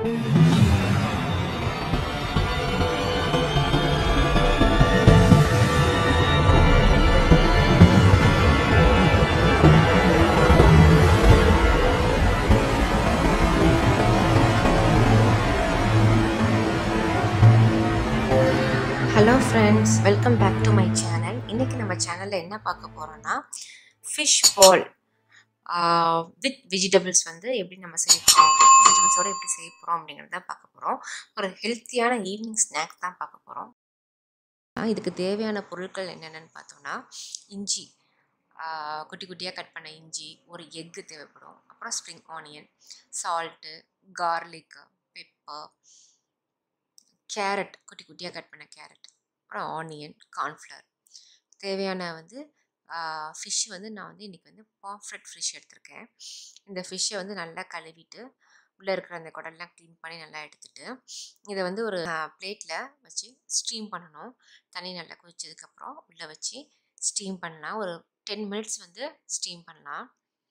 Hello friends, welcome back to my channel. இன்னைக்கு நம்ம சேனல்ல என்ன பார்க்க போறோம்னா fishball with vegetables வந்து எப்படி நம்ம செய்ய போறோம், வெஜிடபிள்ஸோட எப்படி செய்ய போறோம் அப்படிங்கறத பார்க்க போறோம். ஒரு ஹெல்த்தியான ஈவினிங் ஸ்நாக் தான் பார்க்க போறோம். இதுக்கு தேவையான பொருட்கள் என்னென்னன்னு பார்த்தோம்னா இஞ்சி, குட்டி குட்டியாக கட் பண்ண இஞ்சி, ஒரு எக்கு தேவைப்படும், அப்புறம் spring onion, salt, garlic, pepper, carrot, குட்டி குட்டியாக கட் பண்ண கேரட், அப்புறம் ஆனியன், கார்ன்ஃப்ளவர். தேவையான வந்து ஃபிஷ் வந்து நான் வந்து இன்றைக்கி வந்து பாம்ஃப்ரெட் ஃபிஷ் எடுத்திருக்கேன். இந்த ஃபிஷ்ஷை வந்து நல்லா கழுவிட்டு உள்ளே இருக்கிற அந்த குடல்லாம் க்ளீன் பண்ணி நல்லா எடுத்துட்டு இதை வந்து ஒரு பிளேட்டில் வச்சு ஸ்டீம் பண்ணணும். தண்ணி நல்லா கொதிச்சதுக்கப்புறம் உள்ளே வச்சு ஸ்டீம் பண்ணலாம். ஒரு 10 மினிட்ஸ் வந்து ஸ்டீம் பண்ணலாம்.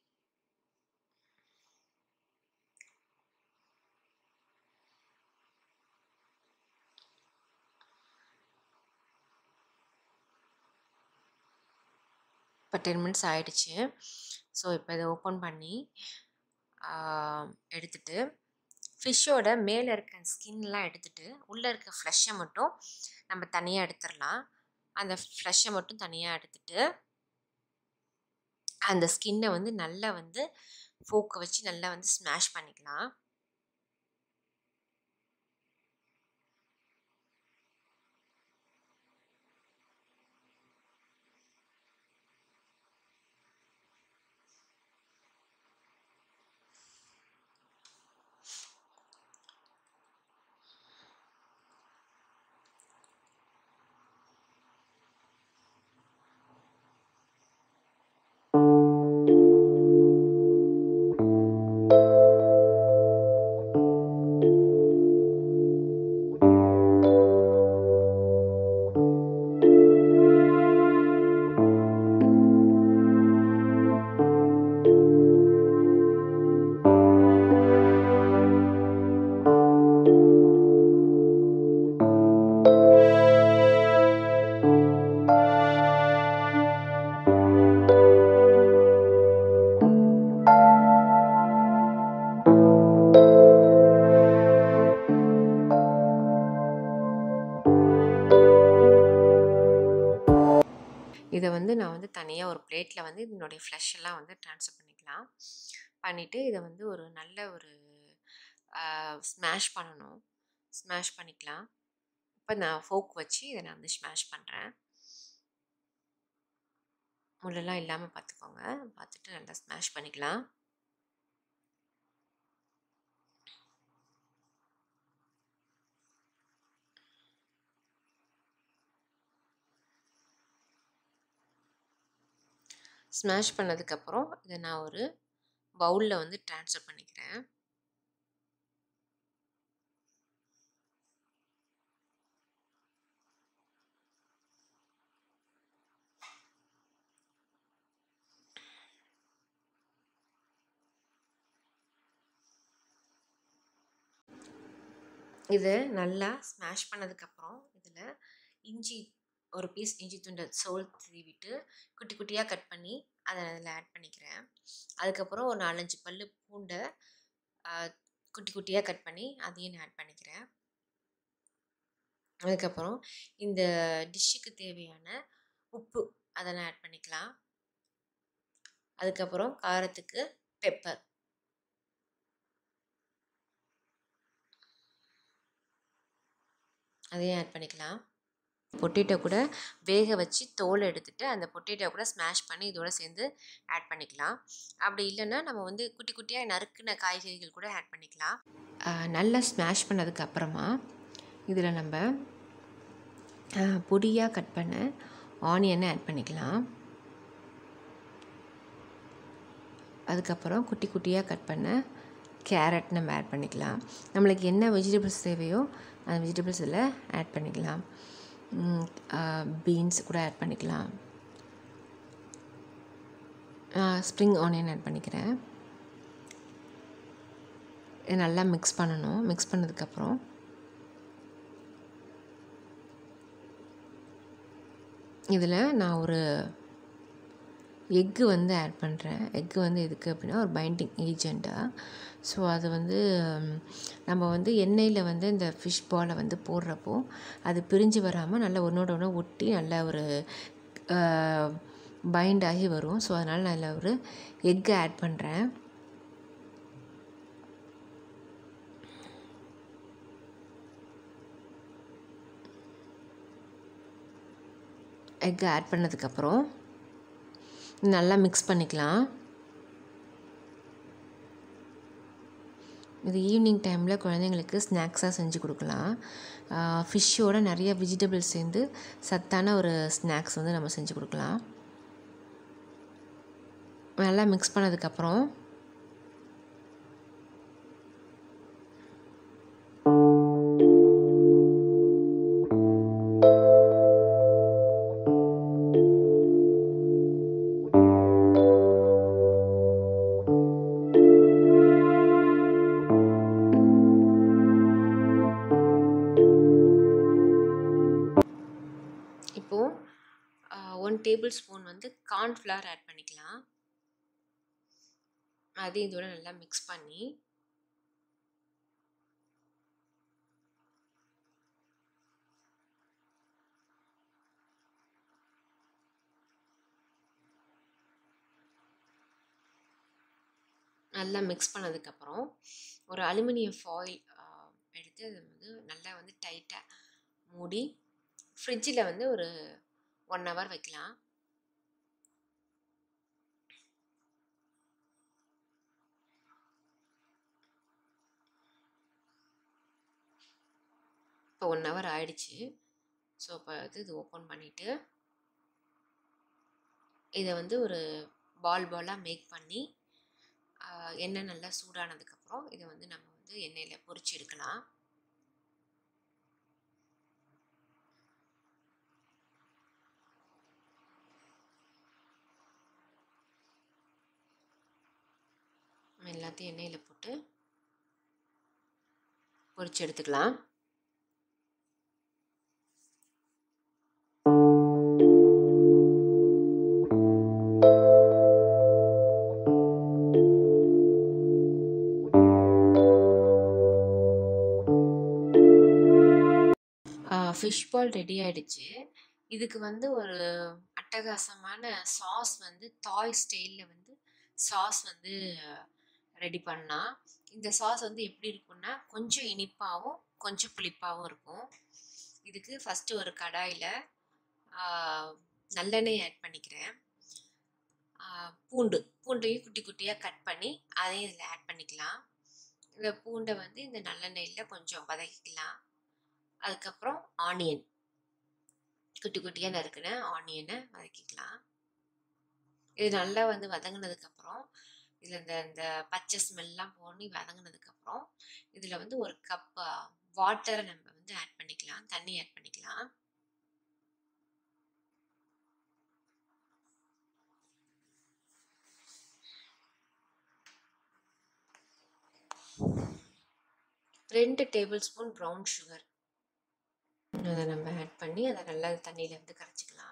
இப்போ 10 மினிட்ஸ் ஆகிடுச்சு. ஸோ இப்போ இதை ஓப்பன் பண்ணி எடுத்துட்டு ஃபிஷ்ஷோட மேலே இருக்க ஸ்கின்லாம் எடுத்துட்டு உள்ளே இருக்க ஃப்ளஷை மட்டும் நம்ம தனியாக எடுத்துடலாம். அந்த ஃப்ளஷை மட்டும் தனியாக எடுத்துட்டு அந்த ஸ்கின்னை வந்து நல்லா வந்து ஃபோக்கை வச்சு நல்லா வந்து ஸ்மாஷ் பண்ணிக்கலாம். இதை வந்து நான் வந்து தனியாக ஒரு பிளேட்டில் வந்து இதனுடைய ஃப்ளஷ் எல்லாம் வந்து ட்ரான்ஸ்ஃபர் பண்ணிக்கலாம். பண்ணிவிட்டு இதை வந்து ஒரு நல்ல ஒரு ஸ்மாஷ் பண்ணணும். ஸ்மாஷ் பண்ணிக்கலாம். இப்போ நான் ஃபோக் வச்சு இதை நான் வந்து ஸ்மாஷ் பண்ணுறேன். முள்ளெல்லாம் இல்லாமல் பார்த்துக்கோங்க. பார்த்துட்டு நல்லா ஸ்மாஷ் பண்ணிக்கலாம். ஸ்மாஷ் பண்ணதுக்கப்புறம் இதை நான் ஒரு பவுலில் வந்து ட்ரான்ஸ்ஃபர் பண்ணிக்கிறேன். இதை நல்லா ஸ்மாஷ் பண்ணதுக்கப்புறம் இதில் இஞ்சி ஒரு பீஸ் இஞ்சி துண்டை சோல் தீவிட்டு குட்டி குட்டியாக கட் பண்ணி அதை அதில் ஆட் பண்ணிக்கிறேன். அதுக்கப்புறம் ஒரு 4-5 பல் பூண்டை குட்டி குட்டியாக கட் பண்ணி அதையும் நான் ஆட் பண்ணிக்கிறேன். அதுக்கப்புறம் இந்த டிஷ்ஷுக்கு தேவையான உப்பு அதெல்லாம் ஆட் பண்ணிக்கலாம். அதுக்கப்புறம் காரத்துக்கு பெப்பர், அதையும் ஆட் பண்ணிக்கலாம். பொட்டேட்டோ கூட வேக வச்சு தோலை எடுத்துட்டு அந்த பொட்டேட்டோ கூட ஸ்மாஷ் பண்ணி இதோட சேர்ந்து ஆட் பண்ணிக்கலாம். அப்படி இல்லைன்னா நம்ம வந்து குட்டி குட்டியாக நறுக்கின காய்கறிகள் கூட ஆட் பண்ணிக்கலாம். நல்லா ஸ்மாஷ் பண்ணதுக்கு அப்புறமா இதில் நம்ம பொடியாக கட் பண்ண ஆனியனை ஆட் பண்ணிக்கலாம். அதுக்கப்புறம் குட்டி குட்டியாக கட் பண்ண கேரட் நம்ம ஆட் பண்ணிக்கலாம். நம்மளுக்கு என்ன வெஜிடபிள்ஸ் தேவையோ அந்த வெஜிடபிள்ஸ் இதில் ஆட் பண்ணிக்கலாம். பீன்ஸ் கூட ஆட் பண்ணிக்கலாம். ஸ்ப்ரிங் ஆனியன் ஆட் பண்ணிக்கிறேன். இது நல்லா மிக்ஸ் பண்ணணும். மிக்ஸ் பண்ணதுக்கப்புறம் இதில் நான் ஒரு எக்கு வந்து ஆட் பண்ணுறேன். எக்கு வந்து எதுக்கு அப்படின்னா ஒரு பைண்டிங் ஏஜெண்ட்டாக. ஸோ அது வந்து நம்ம வந்து எண்ணெயில் வந்து இந்த ஃபிஷ் பாலை வந்து போடுறப்போ அது பிரிஞ்சு வராமல் நல்லா ஒன்றோட ஒன்று ஒட்டி நல்லா ஒரு பைண்ட் ஆகி வரும். ஸோ அதனால் நான் அதில் ஒரு எக்கு ஆட் பண்ணுறேன். எக்கு ஆட் பண்ணதுக்கப்புறம் நல்லா மிக்ஸ் பண்ணிக்கலாம். இது ஈவினிங் டைமில் குழந்தைங்களுக்கு ஸ்நாக்ஸாக செஞ்சு கொடுக்கலாம். ஃபிஷ்ஷோட நிறைய வெஜிடபிள்ஸ் சேர்ந்து சத்தான ஒரு ஸ்நாக்ஸ் வந்து நம்ம செஞ்சு கொடுக்கலாம். நல்லா மிக்ஸ் பண்ணதுக்கப்புறம் இப்போது 1 டேபிள் ஸ்பூன் வந்து கார்ன்ஃப்ளவர் ஆட் பண்ணிக்கலாம். அதையும் இதோட நல்லா மிக்ஸ் பண்ணி நல்லா மிக்ஸ் பண்ணதுக்கப்புறம் ஒரு அலுமினியம் ஃபாயில் எடுத்து அது வந்து நல்லா வந்து டைட்டாக மூடி ஃப்ரிட்ஜில் வந்து ஒரு 1 ஹவர் வைக்கலாம். இப்போ 1 ஹவர் ஆயிடுச்சு. ஸோ இப்போ வந்து இது ஓப்பன் பண்ணிவிட்டு இதை வந்து ஒரு பாலாக மேக் பண்ணி எண்ணெய் நல்லா சூடானதுக்கப்புறம் இதை வந்து நம்ம வந்து எண்ணெயில் பொரிச்சு எடுக்கலாம். எல்லாத்தையும் எண்ணெயில் போட்டு பொரிச்சு எடுத்துக்கலாம். ஃபிஷ் பால் ரெடி ஆகிடுச்சு. இதுக்கு வந்து ஒரு அட்டகாசமான சாஸ் வந்து தாய் ஸ்டைலில் வந்து சாஸ் வந்து ரெடி பண்ணால் இந்த சாஸ் வந்து எப்படி இருக்குன்னா கொஞ்சம் இனிப்பாகவும் கொஞ்சம் புளிப்பாகவும் இருக்கும். இதுக்கு ஃபஸ்ட்டு ஒரு கடாயில் நல்லெண்ணெய் ஆட் பண்ணிக்கிறேன். பூண்டையும் குட்டி குட்டியாக கட் பண்ணி அதையும் இதில் ஆட் பண்ணிக்கலாம். இந்த பூண்டை வந்து இந்த நல்லெண்ணெயில் கொஞ்சம் வதக்கிக்கலாம். அதுக்கப்புறம் ஆனியன் குட்டி குட்டியாக நறுக்கின ஆனியனை வதக்கிக்கலாம். இது நல்லா வந்து வதங்கினதுக்கப்புறம் இதில் இந்த பச்சை ஸ்மெல்லாம் போய் வதங்கினதுக்கப்புறம் இதில் வந்து ஒரு கப் வாட்டரை நம்ம வந்து ஆட் பண்ணிக்கலாம். தண்ணி ஆட் பண்ணிக்கலாம். ரெண்டு டேபிள் ஸ்பூன் ப்ரௌன் சுகர் அதை நம்ம ஆட் பண்ணி அதை நல்லா தண்ணியில் வந்து கரைச்சிக்கலாம்.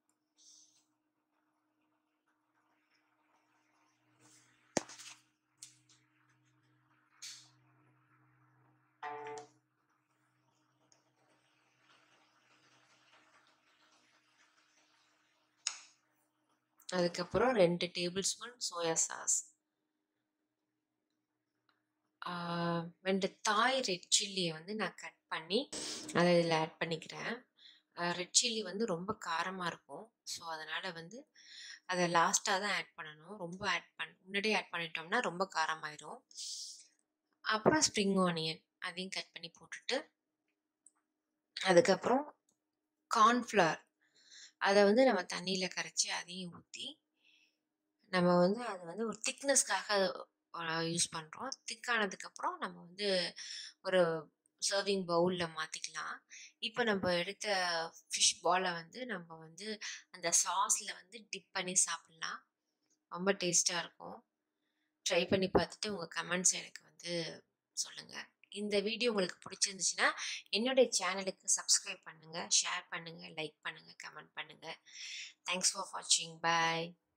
அதுக்கப்புறம் 2 டேபிள் ஸ்பூன் சோயா சாஸ், 2 தாய் ரெட் சில்லியை வந்து நான் கட் பண்ணி அதை இதில் ஆட் பண்ணிக்கிறேன். ரெட் சில்லி வந்து ரொம்ப காரமாக இருக்கும். ஸோ அதனால் வந்து அதை லாஸ்ட்டாக தான் ஆட் பண்ணணும். ரொம்ப முன்னாடியே ஆட் பண்ணிட்டோம்னா ரொம்ப காரமாயிரும். அப்புறம் ஸ்ப்ரிங் ஆனியன் அதையும் கட் பண்ணி போட்டுட்டு அதுக்கப்புறம் கார்ன்ஃப்ளவர் அதை வந்து நம்ம தண்ணியில் கரைச்சி அதையும் ஊற்றி நம்ம வந்து அதை வந்து ஒரு திக்னஸ்க்காக யூஸ் பண்ணுறோம். திக்கானதுக்கப்புறம் நம்ம வந்து ஒரு சர்விங் பவுலில் மாற்றிக்கலாம். இப்போ நம்ம எடுத்த ஃபிஷ் பாலை வந்து நம்ம வந்து அந்த சாஸில் வந்து டிப் பண்ணி சாப்பிட்லாம். ரொம்ப டேஸ்ட்டாக இருக்கும். ட்ரை பண்ணி பார்த்துட்டு உங்கள் கமெண்ட்ஸ் எனக்கு வந்து சொல்லுங்கள். இந்த வீடியோ உங்களுக்கு பிடிச்சிருந்துச்சுன்னா என்னுடைய சேனலுக்கு சப்ஸ்கிரைப் பண்ணுங்கள், ஷேர் பண்ணுங்கள், லைக் பண்ணுங்கள், கமெண்ட் பண்ணுங்கள். தேங்க்ஸ் ஃபார் வாட்சிங். பாய்.